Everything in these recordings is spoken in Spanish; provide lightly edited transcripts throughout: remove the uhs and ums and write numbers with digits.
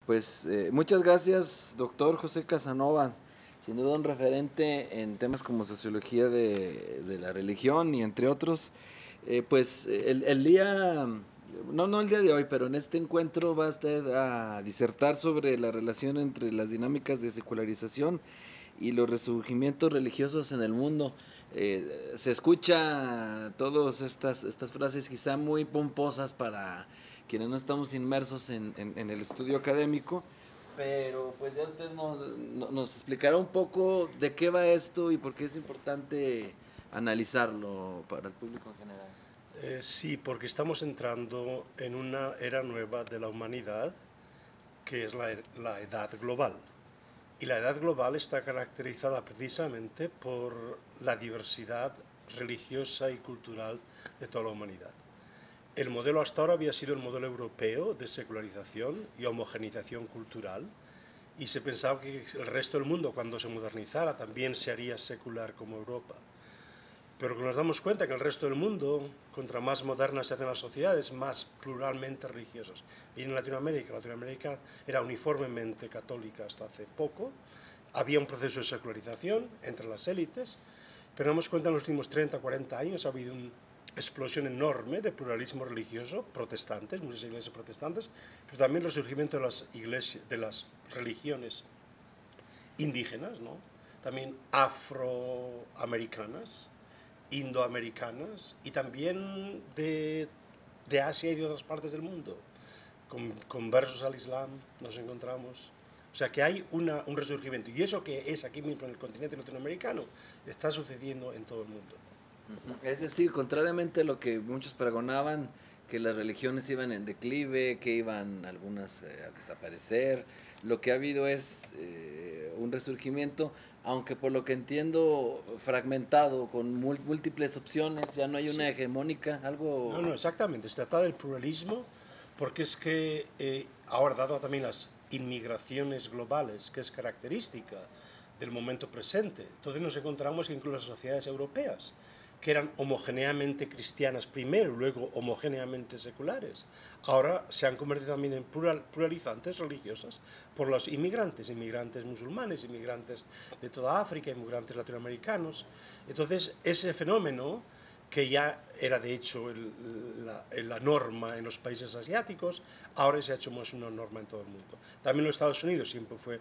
Pues muchas gracias, doctor José Casanova. Sin duda un referente en temas como sociología de la religión y entre otros. El día, no el día de hoy, pero en este encuentro va usted a disertar sobre la relación entre las dinámicas de secularización y los resurgimientos religiosos en el mundo. Se escucha todas estas frases quizá muy pomposas para quienes no estamos inmersos en el estudio académico, pero pues ya usted nos explicará un poco de qué va esto y por qué es importante analizarlo para el público en general. Sí, porque estamos entrando en una era nueva de la humanidad, que es la edad global. Y la edad global está caracterizada precisamente por la diversidad religiosa y cultural de toda la humanidad. El modelo hasta ahora había sido el modelo europeo de secularización y homogenización cultural, y se pensaba que el resto del mundo, cuando se modernizara, también se haría secular como Europa. Pero que nos damos cuenta que el resto del mundo, contra más modernas se hacen las sociedades, más pluralmente religiosas. Y en Latinoamérica era uniformemente católica hasta hace poco, había un proceso de secularización entre las élites, pero nos damos cuenta que en los últimos 30, 40 años ha habido una explosión enorme de pluralismo religioso, protestantes, muchas iglesias protestantes, pero también el resurgimiento de las iglesias, de las religiones indígenas, ¿no? También afroamericanas, indoamericanas y también de Asia y de otras partes del mundo. Conversos al Islam nos encontramos. O sea que hay un resurgimiento. Y eso que es aquí mismo en el continente latinoamericano está sucediendo en todo el mundo. Es decir, contrariamente a lo que muchos pregonaban, que las religiones iban en declive, que iban algunas a desaparecer, lo que ha habido es un resurgimiento, aunque por lo que entiendo fragmentado, con múltiples opciones, ya no hay una Sí. hegemónica, algo... No, exactamente. Se trata del pluralismo porque es que ahora, dado también las inmigraciones globales, que es característica del momento presente, entonces nos encontramos que incluso las sociedades europeas, que eran homogéneamente cristianas primero, luego homogéneamente seculares, ahora se han convertido también en pluralizantes religiosas por los inmigrantes musulmanes, inmigrantes de toda África, inmigrantes latinoamericanos. Entonces, ese fenómeno que ya era de hecho la norma en los países asiáticos, ahora se ha hecho más una norma en todo el mundo. También los Estados Unidos siempre fue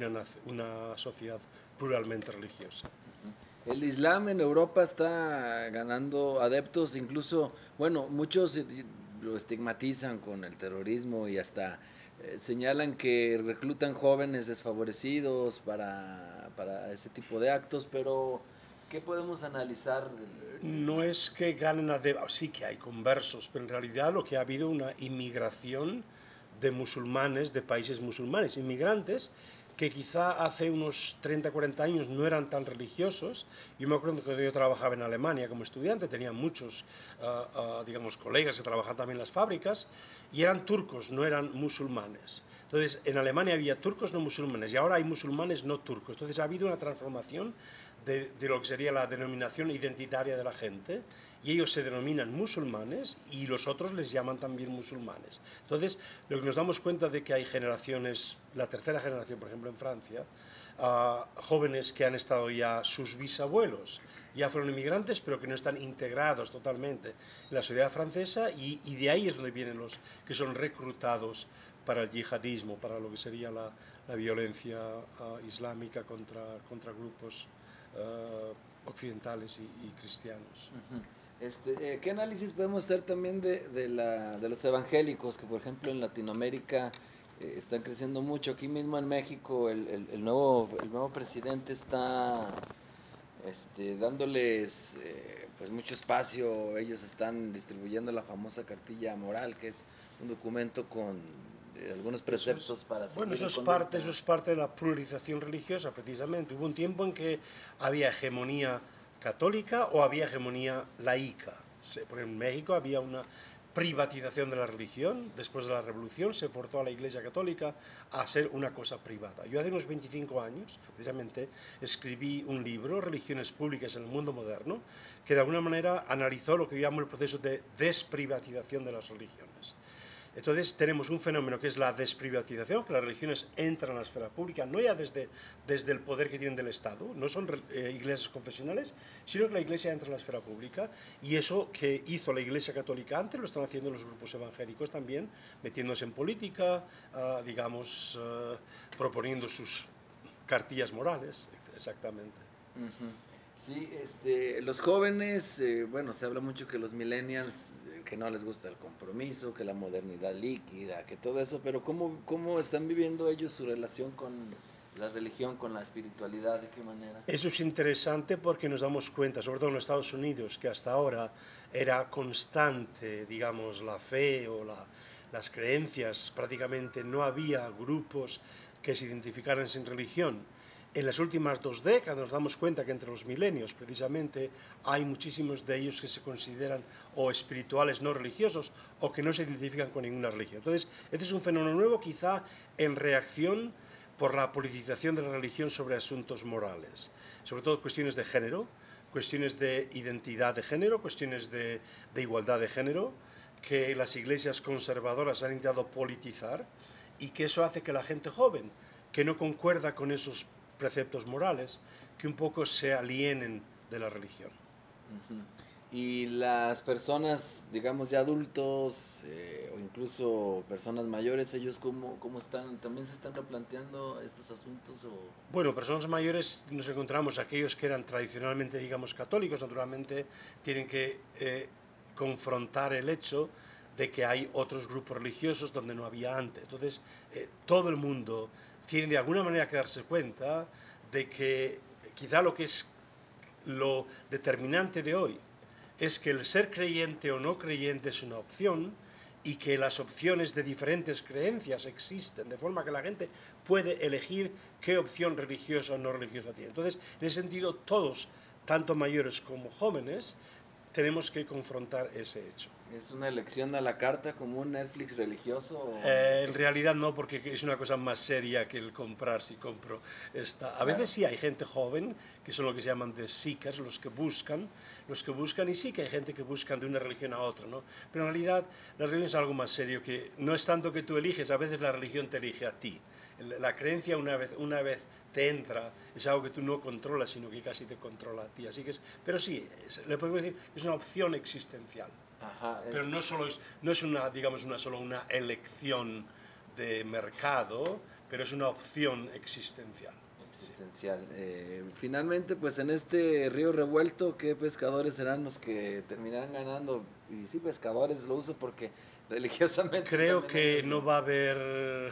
una sociedad pluralmente religiosa. El Islam en Europa está ganando adeptos, incluso, bueno, muchos lo estigmatizan con el terrorismo y hasta señalan que reclutan jóvenes desfavorecidos para ese tipo de actos, pero ¿qué podemos analizar? No es que ganen adeptos, sí que hay conversos, pero en realidad lo que ha habido una inmigración de musulmanes, de países musulmanes, inmigrantes que quizá hace unos 30, 40 años no eran tan religiosos. Yo me acuerdo que yo trabajaba en Alemania como estudiante, tenía muchos, digamos, colegas que trabajaban también en las fábricas, y eran turcos, no eran musulmanes. Entonces, en Alemania había turcos no musulmanes y ahora hay musulmanes no turcos. Entonces, ha habido una transformación de lo que sería la denominación identitaria de la gente, y ellos se denominan musulmanes y los otros les llaman también musulmanes. Entonces, lo que nos damos cuenta de que hay generaciones, la tercera generación, por ejemplo, en Francia, jóvenes que han estado ya, sus bisabuelos ya fueron inmigrantes, pero que no están integrados totalmente en la sociedad francesa, y de ahí es donde vienen los que son reclutados para el yihadismo, para lo que sería la violencia islámica contra grupos occidentales y cristianos. ¿Qué análisis podemos hacer también de los evangélicos que, por ejemplo, en Latinoamérica están creciendo mucho? Aquí mismo en México el nuevo presidente está dándoles pues mucho espacio. Ellos están distribuyendo la famosa cartilla moral, que es un documento con algunos preceptos para seguir Bueno, en conducta. eso es parte de la pluralización religiosa, precisamente. Hubo un tiempo en que había hegemonía católica o había hegemonía laica. Por ejemplo, en México había una privatización de la religión. Después de la revolución se forzó a la Iglesia Católica a ser una cosa privada. Yo hace unos 25 años, precisamente, escribí un libro, Religiones Públicas en el Mundo Moderno, que de alguna manera analizó lo que yo llamo el proceso de desprivatización de las religiones. Entonces tenemos un fenómeno que es la desprivatización, que las religiones entran a la esfera pública, no ya desde el poder que tienen del Estado, no son iglesias confesionales, sino que la Iglesia entra en la esfera pública, y eso que hizo la Iglesia Católica antes lo están haciendo los grupos evangélicos también, metiéndose en política, digamos, proponiendo sus cartillas morales, exactamente. Sí, los jóvenes, bueno, se habla mucho que los millennials, que no les gusta el compromiso, que la modernidad líquida, que todo eso, pero ¿cómo están viviendo ellos su relación con la religión, con la espiritualidad? ¿De qué manera? Eso es interesante porque nos damos cuenta, sobre todo en los Estados Unidos, que hasta ahora era constante, digamos, la fe o las creencias, prácticamente no había grupos que se identificaran sin religión. En las últimas 2 décadas nos damos cuenta que entre los milenios, precisamente, hay muchísimos de ellos que se consideran o espirituales no religiosos o que no se identifican con ninguna religión. Entonces, este es un fenómeno nuevo, quizá en reacción por la politización de la religión sobre asuntos morales, sobre todo cuestiones de género, cuestiones de identidad de género, cuestiones de igualdad de género, que las iglesias conservadoras han intentado politizar, y que eso hace que la gente joven, que no concuerda con esos preceptos morales, que un poco se alienen de la religión. Y las personas, digamos, ya adultos o incluso personas mayores, ellos cómo están, también se están replanteando estos asuntos o... Bueno, personas mayores nos encontramos aquellos que eran tradicionalmente, digamos, católicos, naturalmente tienen que confrontar el hecho de que hay otros grupos religiosos donde no había antes. Entonces, todo el mundo tiene de alguna manera que darse cuenta de que quizá lo que es lo determinante de hoy es que el ser creyente o no creyente es una opción, y que las opciones de diferentes creencias existen, de forma que la gente puede elegir qué opción religiosa o no religiosa tiene. Entonces, en ese sentido, todos, tanto mayores como jóvenes, tenemos que confrontar ese hecho. ¿Es una elección a la carta como un Netflix religioso? ¿O? En realidad no, porque es una cosa más seria que el comprar si compro esta. A veces sí hay gente joven, que son lo que se llaman the seekers, los que buscan, y sí que hay gente que buscan de una religión a otra, ¿no? Pero en realidad la religión es algo más serio, que no es tanto que tú eliges, a veces la religión te elige a ti. La creencia una vez te entra, es algo que tú no controlas, sino que casi te controla a ti. Así que pero sí, le podemos decir que es una opción existencial. Ajá, Pero no es una, digamos, solo una elección de mercado, pero es una opción existencial. Existencial. Finalmente, pues en este río revuelto, ¿qué pescadores serán los que terminarán ganando? Y sí, pescadores lo uso porque religiosamente... Creo que no va a haber...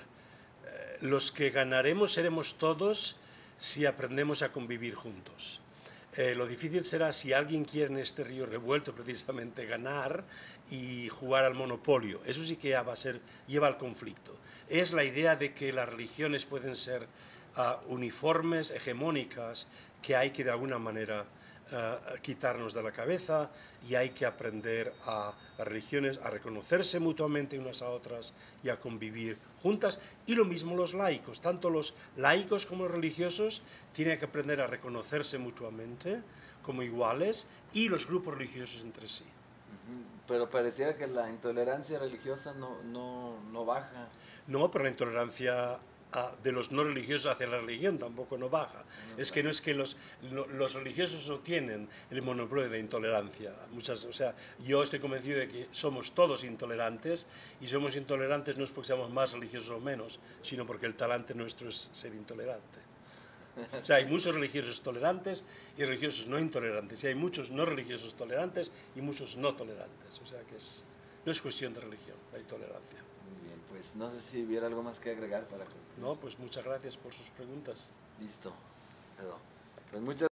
los que ganaremos seremos todos si aprendemos a convivir juntos. Lo difícil será si alguien quiere en este río revuelto precisamente ganar y jugar al monopolio. Eso sí que lleva al conflicto. Es la idea de que las religiones pueden ser uniformes, hegemónicas, que hay que de alguna manera quitarnos de la cabeza, y hay que aprender a las religiones a reconocerse mutuamente unas a otras y a convivir juntas. Y lo mismo los laicos, tanto los laicos como los religiosos tienen que aprender a reconocerse mutuamente como iguales, y los grupos religiosos entre sí. Pero pareciera que la intolerancia religiosa no baja. No, pero la intolerancia de los no religiosos hacia la religión tampoco no baja. Es que no es que los religiosos no tienen el monopolio de la intolerancia. O sea, yo estoy convencido de que somos todos intolerantes, y somos intolerantes no es porque seamos más religiosos o menos, sino porque el talante nuestro es ser intolerante. O sea, hay muchos religiosos tolerantes y religiosos no intolerantes, y hay muchos no religiosos tolerantes y muchos no tolerantes. O sea que no es cuestión de religión, la intolerancia. Muy bien, pues no sé si hubiera algo más que agregar para concluir. No, pues muchas gracias por sus preguntas. Listo. Pues muchas